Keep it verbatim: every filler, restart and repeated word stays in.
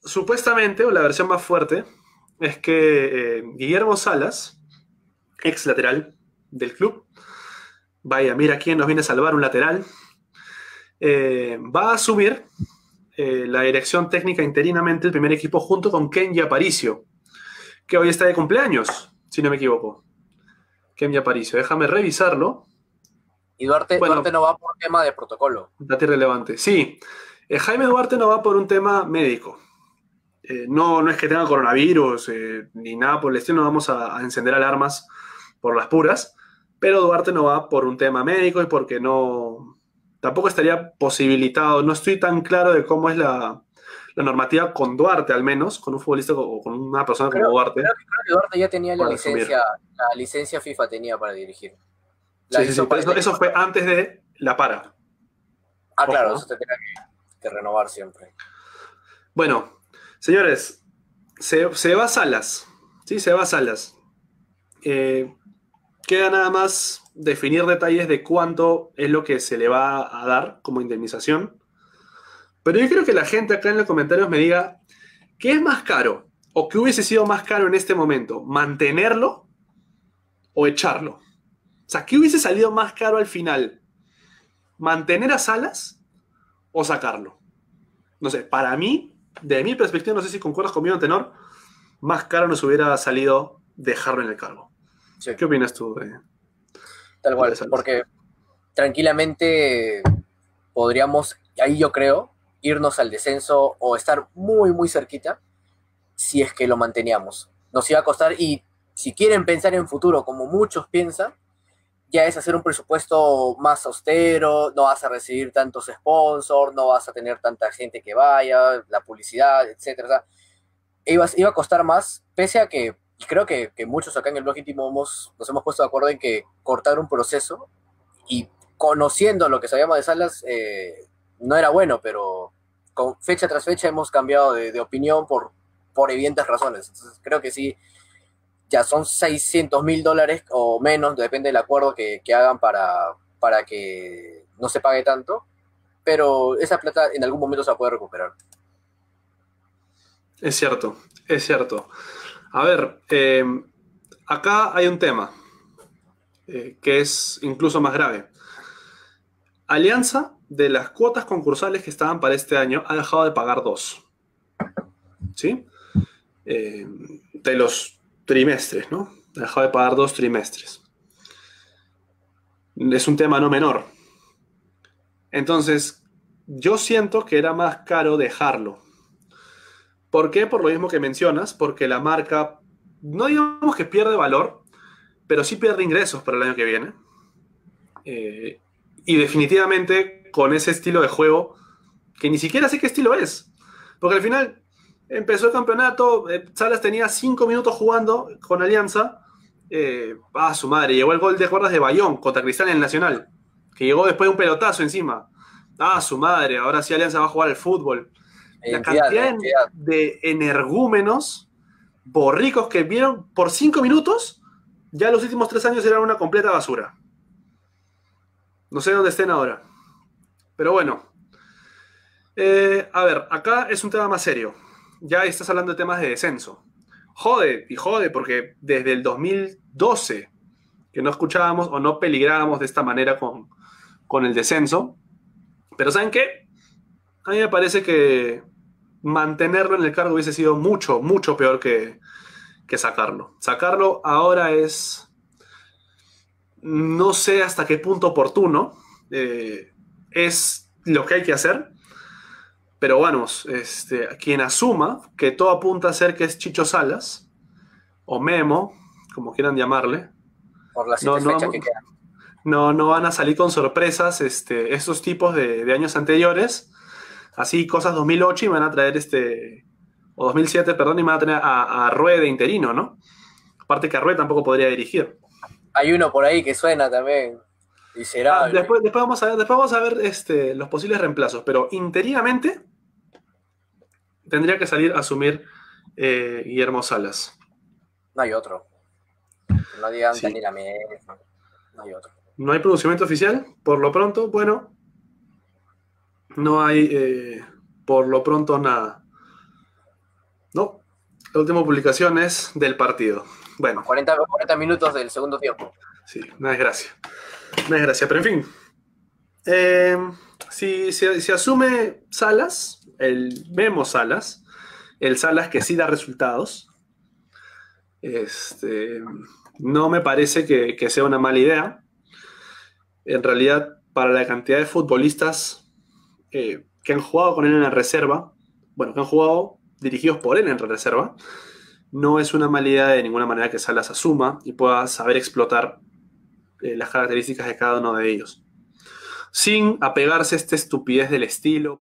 supuestamente, o la versión más fuerte, es que eh, Guillermo Salas, ex lateral del club, vaya, mira quién nos viene a salvar un lateral, eh, va a asumir eh, la dirección técnica interinamente del primer equipo junto con Kenji Aparicio, que hoy está de cumpleaños, si no me equivoco. Kenji Aparicio, déjame revisarlo. Y Duarte, Duarte Bueno, no va por tema de protocolo. dato irrelevante. Sí, eh, Jaime Duarte no va por un tema médico. Eh, no, no es que tenga coronavirus eh, ni nada por el estilo, no vamos a, a encender alarmas por las puras, pero Duarte no va por un tema médico y porque no, tampoco estaría posibilitado, no estoy tan claro de cómo es la, la normativa con Duarte al menos, con un futbolista o con una persona como Creo, Duarte, creo, que- creo que Duarte ya tenía la para asumir. licencia, la licencia FIFA tenía para dirigir. La Sí, sí, sí, hizo pero para eso, este eso equipo fue también. antes de la para. Ah, Ojo, claro, ¿no? eso te tenía que, que renovar siempre. Bueno, señores, se, se va Salas, ¿sí? Se va Salas. Eh, Queda nada más definir detalles de cuánto es lo que se le va a dar como indemnización. Pero yo quiero que la gente acá en los comentarios me diga qué es más caro o qué hubiese sido más caro en este momento, mantenerlo o echarlo. O sea, ¿qué hubiese salido más caro al final? ¿Mantener a Salas o sacarlo? No sé, para mí, de mi perspectiva, no sé si concuerdas conmigo, Tenor, más caro nos hubiera salido dejarlo en el cargo. Sí, ¿Qué opinas tú de, tal de lo de cual. Salas? Porque tranquilamente podríamos, ahí yo creo, irnos al descenso o estar muy, muy cerquita si es que lo manteníamos. Nos iba a costar y si quieren pensar en futuro como muchos piensan, ya es hacer un presupuesto más austero, no vas a recibir tantos sponsors, no vas a tener tanta gente que vaya, la publicidad, etcétera. O sea, iba, iba a costar más, pese a que y creo que, que muchos acá en el blog íntimo hemos, nos hemos puesto de acuerdo en que cortar un proceso y conociendo lo que sabíamos de Salas, eh, no era bueno, pero con fecha tras fecha hemos cambiado de, de opinión por, por evidentes razones. Entonces creo que sí, ya son seiscientos mil dólares o menos, depende del acuerdo que, que hagan para, para que no se pague tanto, pero esa plata en algún momento se va a poder recuperar. Es cierto, es cierto. A ver, eh, acá hay un tema eh, que es incluso más grave. Alianza, de las cuotas concursales que estaban para este año, ha dejado de pagar dos, ¿sí? Eh, de los trimestres, ¿no? Ha dejado de pagar dos trimestres. Es un tema no menor. Entonces, yo siento que era más caro dejarlo. ¿Por qué? Por lo mismo que mencionas, porque la marca, no digamos que pierde valor, pero sí pierde ingresos para el año que viene. Eh, y definitivamente con ese estilo de juego, que ni siquiera sé qué estilo es. Porque al final empezó el campeonato, eh, Salas tenía cinco minutos jugando con Alianza. Eh, ah, su madre, llegó el gol de cuerdas de Bayón contra Cristal en el Nacional, que llegó después de un pelotazo encima. Ah, su madre, ahora sí Alianza va a jugar al fútbol. La Identidad, cantidad identidad. de energúmenos borricos que vieron por cinco minutos, ya los últimos tres años eran una completa basura. No sé dónde estén ahora. Pero bueno, eh, a ver, acá es un tema más serio. Ya estás hablando de temas de descenso. Jode, y jode, porque desde el dos mil doce que no escuchábamos o no peligrábamos de esta manera con, con el descenso. Pero ¿saben qué? A mí me parece que mantenerlo en el cargo hubiese sido mucho, mucho peor que, que sacarlo. Sacarlo ahora es, no sé hasta qué punto oportuno, eh, es lo que hay que hacer, pero vamos, este, quien asuma que todo apunta a ser que es Chicho Salas, o Memo, como quieran llamarle, Por las no, siete fechas no, que quedan. no, no van a salir con sorpresas este, esos tipos de, de años anteriores, así cosas dos mil ocho y van a traer este, o dos mil siete, perdón, y van a tener a, a Rue de interino, ¿no? Aparte que a Rue tampoco podría dirigir. Hay uno por ahí que suena también, Ah, miserable. después, después, vamos a ver, después vamos a ver este, los posibles reemplazos, pero interinamente tendría que salir a asumir eh, Guillermo Salas. No hay otro. Que no digan Sí. Daniel Amez, no hay otro. No hay pronunciamiento oficial, por lo pronto, bueno, no hay eh, por lo pronto nada. No, la última publicación es del partido. Bueno, cuarenta, cuarenta minutos del segundo tiempo. sí, una desgracia. Una desgracia, pero en fin. Eh, si se si, si asume Salas, el Memo Salas, el Salas que sí da resultados, este, no me parece que, que sea una mala idea. En realidad, para la cantidad de futbolistas eh, que han jugado con él en la reserva, bueno, que han jugado dirigidos por él en la reserva, no es una mala idea de ninguna manera que Salas asuma y pueda saber explotar eh, las características de cada uno de ellos, sin apegarse a esta estupidez del estilo.